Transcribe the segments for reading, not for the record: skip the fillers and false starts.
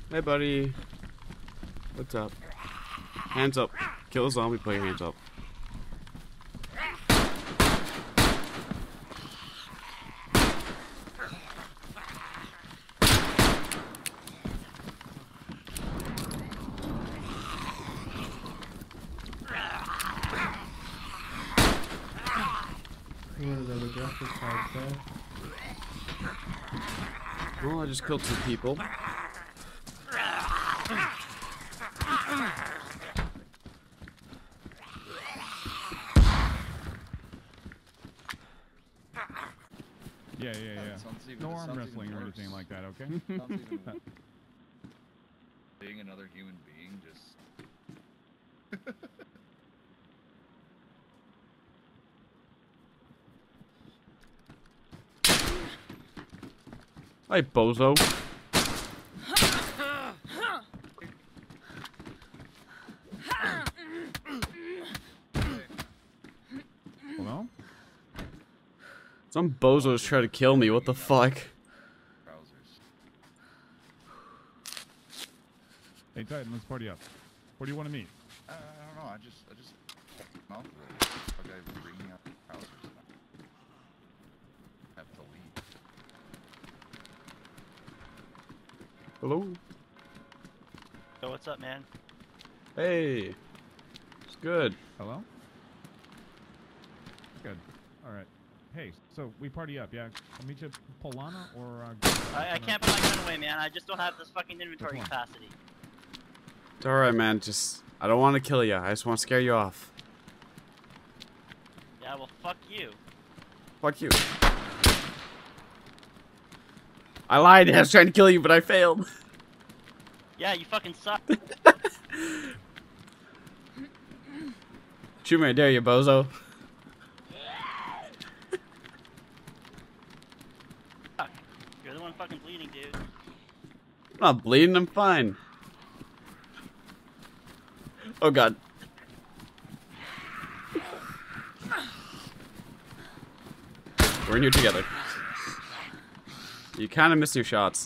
Hey, buddy. What's up? Hands up. Kill a zombie, put your hands up. Well, I just killed 2 people. Yeah. No arm wrestling or anything like that, okay? Being another human being just... Hey, bozo. Hello? Some bozos try to kill me. What the fuck? Trousers. Hey, Titan, let's party up. Where do you want to meet? I don't know. I just mouth rolled. Okay, bringing out trousers. Have to leave. Hello? So what's up, man? Hey. It's good. Hello? Good. Alright. Hey, so we party up, yeah? I'll meet you at Polana or... I can't put my gun away, man. I just don't have this fucking inventory capacity. It's alright, man. Just... I don't want to kill you. I just want to scare you off. Yeah, well, fuck you. Fuck you. I lied. I was trying to kill you, but I failed. Yeah, you fucking suck. Shoot me, I dare you, bozo. Fuck. You're the one fucking bleeding, dude. I'm not bleeding. I'm fine. Oh, God. We're in here together. You kind of miss your shots.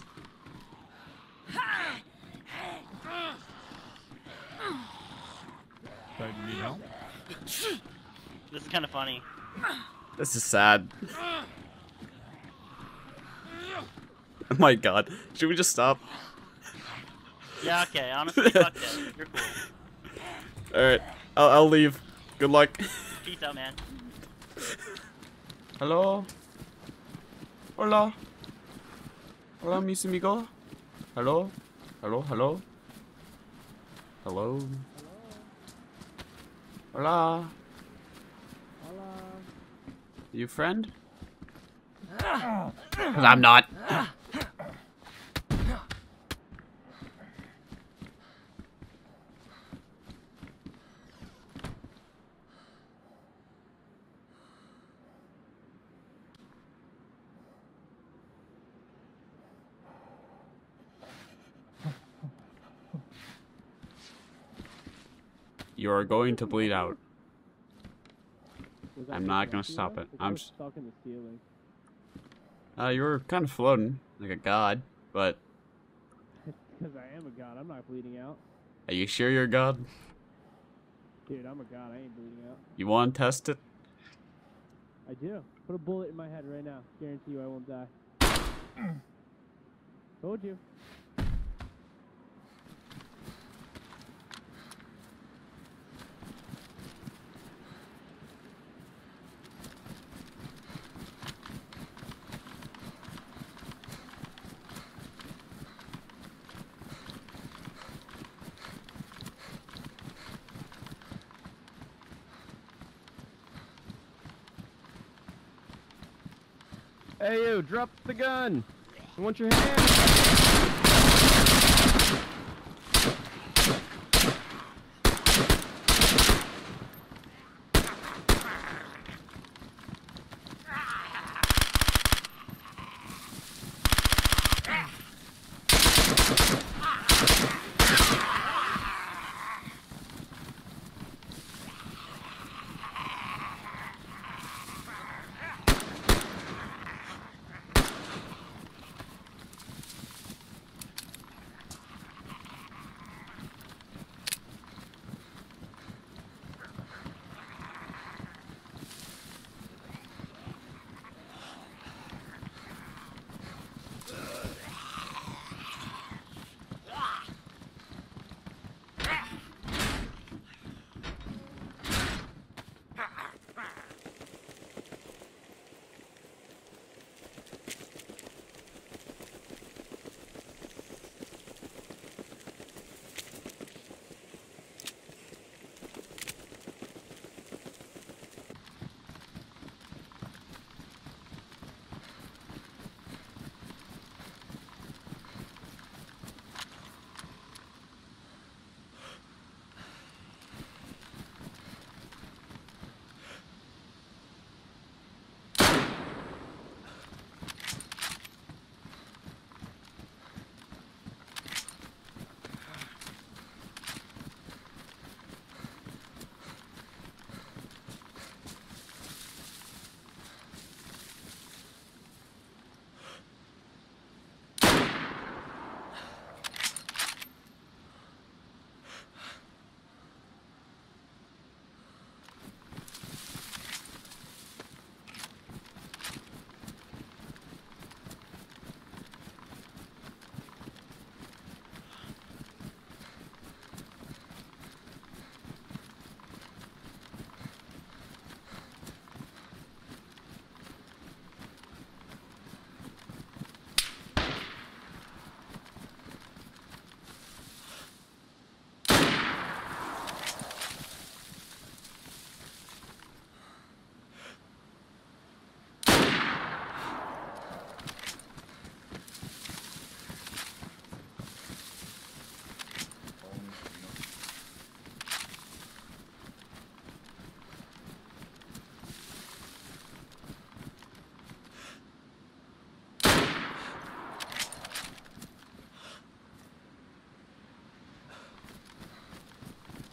Titan, you need help? This is kind of funny. This is sad. Oh my God. Should we just stop? Yeah, okay. Honestly, fuck that. You're cool. Alright. I'll leave. Good luck. Peace out, man. Hello? Hola? Hola, mis amigo? Hello? Hello? Hello? Hello? Hola? Hola? You friend? 'Cause I'm not. You are going to bleed out. I'm not gonna stop it. I'm stuck in the ceiling. you were kind of floating like a god, but Because I am a god. I'm not bleeding out. are you sure you're a god? Dude, I'm a god. I ain't bleeding out. You want to test it? I do. Put a bullet in my head right now. Guarantee you I won't die. Told you. Hey you, drop the gun! I want your hand!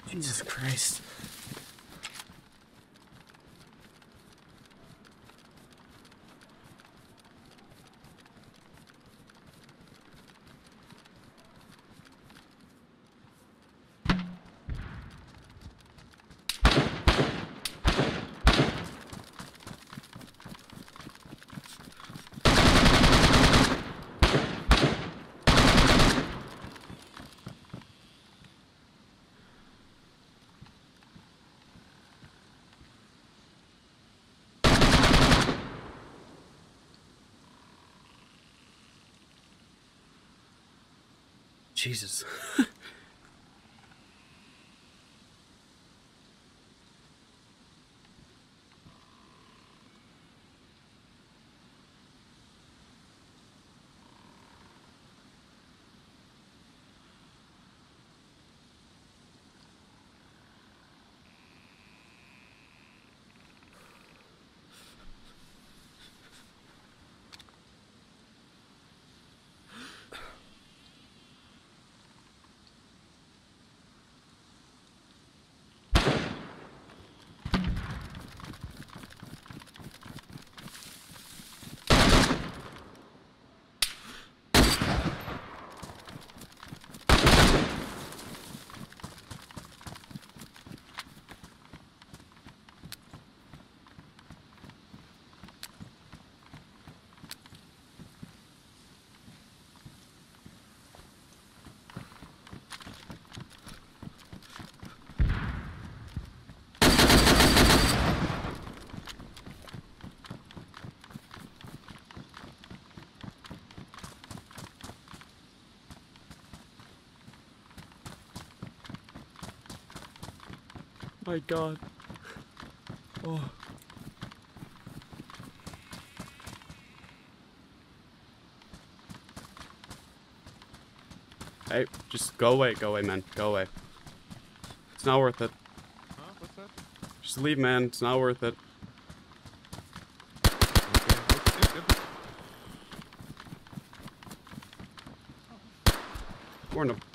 Jesus Christ. Jesus. My God. Oh. Hey, just go away, man. Go away. It's not worth it. Huh? What's that? Just leave, man. It's not worth it. Okay. We're in a